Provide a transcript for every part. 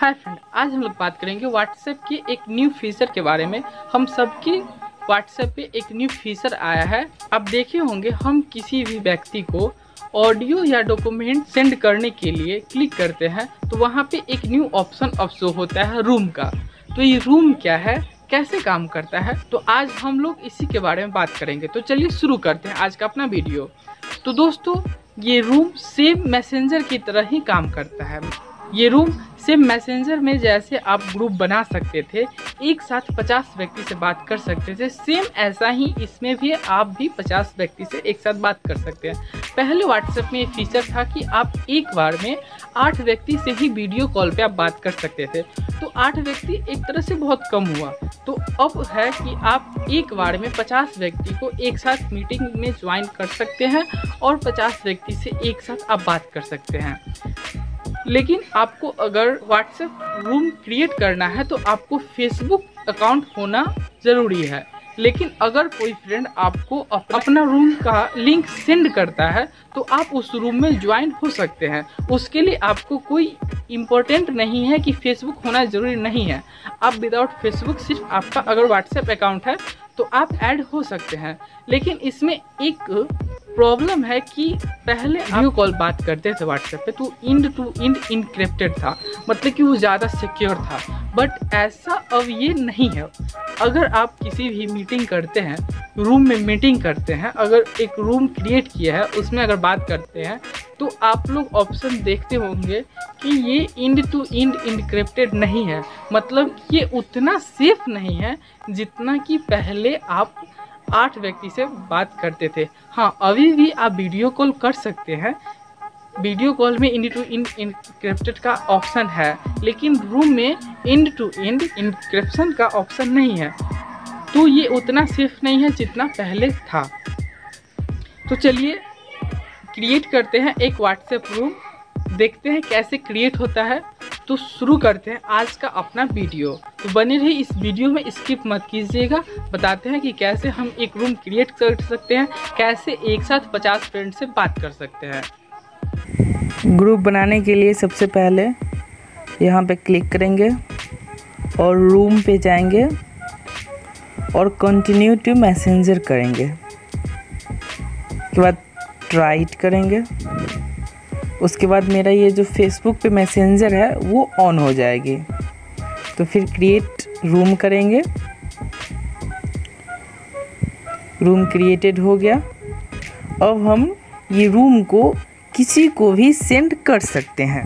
Hi friend, आज हम लोग बात करेंगे व्हाट्सएप के एक न्यू फीचर के बारे में। हम सबकी व्हाट्सएप पे एक न्यू फीचर आया है। आप देखे होंगे, हम किसी भी व्यक्ति को ऑडियो या डॉक्यूमेंट सेंड करने के लिए क्लिक करते हैं तो वहाँ पे एक न्यू ऑप्शन अब शो होता है रूम का। तो ये रूम क्या है, कैसे काम करता है, तो आज हम लोग इसी के बारे में बात करेंगे। तो चलिए शुरू करते हैं आज का अपना वीडियो। तो दोस्तों, ये रूम सेम मैसेंजर की तरह ही काम करता है। ये रूम सेम मैसेंजर में जैसे आप ग्रुप बना सकते थे, एक साथ 50 व्यक्ति से बात कर सकते थे, सेम ऐसा ही इसमें भी आप भी 50 व्यक्ति से एक साथ बात कर सकते हैं। पहले व्हाट्सएप में ये फीचर था कि आप एक बार में 8 व्यक्ति से ही वीडियो कॉल पे आप बात कर सकते थे। तो 8 व्यक्ति एक तरह से बहुत कम हुआ। तो अब है कि आप एक बार में 50 व्यक्ति को एक साथ मीटिंग में ज्वाइन कर सकते हैं और 50 व्यक्ति से एक साथ आप बात कर सकते हैं। लेकिन आपको अगर व्हाट्सएप रूम क्रिएट करना है तो आपको फेसबुक अकाउंट होना ज़रूरी है। लेकिन अगर कोई फ्रेंड आपको अपना रूम का लिंक सेंड करता है तो आप उस रूम में ज्वाइन हो सकते हैं। उसके लिए आपको कोई इम्पोर्टेंट नहीं है कि फेसबुक होना ज़रूरी नहीं है। आप विदाउट फेसबुक, सिर्फ आपका अगर व्हाट्सएप अकाउंट है तो आप ऐड हो सकते हैं। लेकिन इसमें एक प्रॉब्लम है कि पहले वीडियो कॉल बात करते थे व्हाट्सएप पे तो इंड टू इंड इनक्रिप्टेड था, मतलब कि वो ज़्यादा सिक्योर था। बट ऐसा अब ये नहीं है। अगर आप किसी भी मीटिंग करते हैं, रूम में मीटिंग करते हैं, अगर एक रूम क्रिएट किया है उसमें अगर बात करते हैं तो आप लोग ऑप्शन देखते होंगे कि ये इंड टू इंड इनक्रिप्टेड नहीं है, मतलब ये उतना सेफ नहीं है जितना कि पहले आप 8 व्यक्ति से बात करते थे। हाँ, अभी भी आप वीडियो कॉल कर सकते हैं। वीडियो कॉल में इंड टू इंड इनक्रिप्टेड का ऑप्शन है, लेकिन रूम में इंड टू इंड इनक्रिप्शन का ऑप्शन नहीं है। तो ये उतना सेफ नहीं है जितना पहले था। तो चलिए क्रिएट करते हैं एक व्हाट्सएप रूम, देखते हैं कैसे क्रिएट होता है। तो शुरू करते हैं आज का अपना वीडियो। तो बने रही इस वीडियो में, स्किप मत कीजिएगा। बताते हैं कि कैसे हम एक रूम क्रिएट कर सकते हैं, कैसे एक साथ 50 फ्रेंड से बात कर सकते हैं। ग्रुप बनाने के लिए सबसे पहले यहाँ पे क्लिक करेंगे और रूम पे जाएंगे और कंटिन्यू टू मैसेंजर करेंगे। उसके बाद ट्राइट करेंगे। उसके बाद मेरा ये जो फेसबुक पे मैसेंजर है वो ऑन हो जाएगी। तो फिर क्रिएट रूम करेंगे। रूम क्रिएटेड हो गया। अब हम ये रूम को किसी को भी सेंड कर सकते हैं।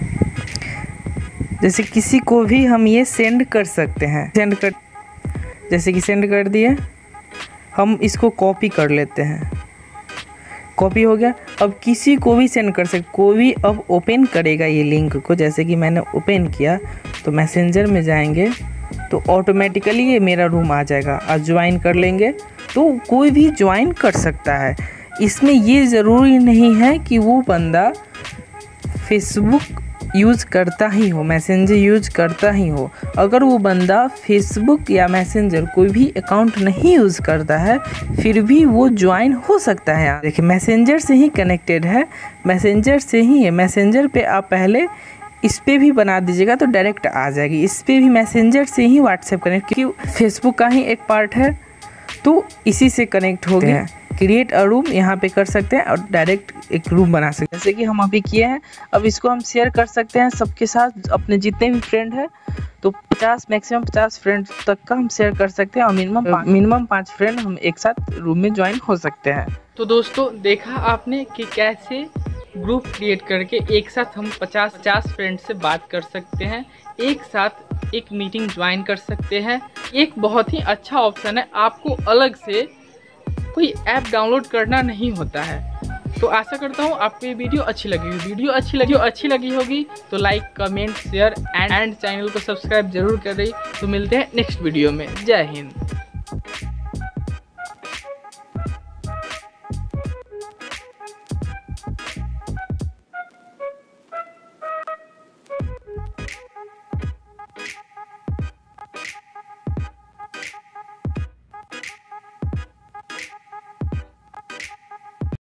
जैसे किसी को भी हम ये सेंड कर सकते हैं। जैसे कि सेंड कर दिए। हम इसको कॉपी कर लेते हैं। कॉपी हो गया। अब किसी को भी सेंड कर सकते, कोई भी अब ओपन करेगा ये लिंक को। जैसे कि मैंने ओपन किया तो मैसेंजर में जाएंगे तो ऑटोमेटिकली ये मेरा रूम आ जाएगा। आज ज्वाइन कर लेंगे तो कोई भी ज्वाइन कर सकता है। इसमें ये ज़रूरी नहीं है कि वो बंदा फेसबुक यूज़ करता ही हो, मैसेंजर यूज़ करता ही हो। अगर वो बंदा फेसबुक या मैसेंजर कोई भी अकाउंट नहीं यूज़ करता है फिर भी वो ज्वाइन हो सकता है। देखिए, मैसेंजर से ही कनेक्टेड है, मैसेंजर से ही है। मैसेंजर पे आप पहले इस पे भी बना दीजिएगा तो डायरेक्ट आ जाएगी। इस पे भी मैसेंजर से ही व्हाट्सएप कनेक्ट, क्योंकि फेसबुक का ही एक पार्ट है तो इसी से कनेक्ट हो गया। क्रिएट अ रूम यहाँ पे कर सकते हैं और डायरेक्ट एक रूम बना सकते हैं, जैसे कि हम अभी किए हैं। अब इसको हम शेयर कर सकते हैं सबके साथ, अपने जितने भी फ्रेंड हैं। तो 50, मैक्सिमम 50 फ्रेंड तक का हम शेयर कर सकते हैं और मिनिमम 5 फ्रेंड हम एक साथ रूम में ज्वाइन हो सकते हैं। तो दोस्तों, देखा आपने कि कैसे ग्रुप क्रिएट करके एक साथ हम 50 फ्रेंड से बात कर सकते हैं, एक साथ एक मीटिंग ज्वाइन कर सकते हैं। एक बहुत ही अच्छा ऑप्शन है, आपको अलग से कोई ऐप डाउनलोड करना नहीं होता है। तो आशा करता हूँ आपको ये वीडियो अच्छी लगी होगी। वीडियो अच्छी लगी होगी तो like, comment, share and channel को सब्सक्राइब जरूर करें। तो मिलते हैं नेक्स्ट वीडियो में। जय हिंद।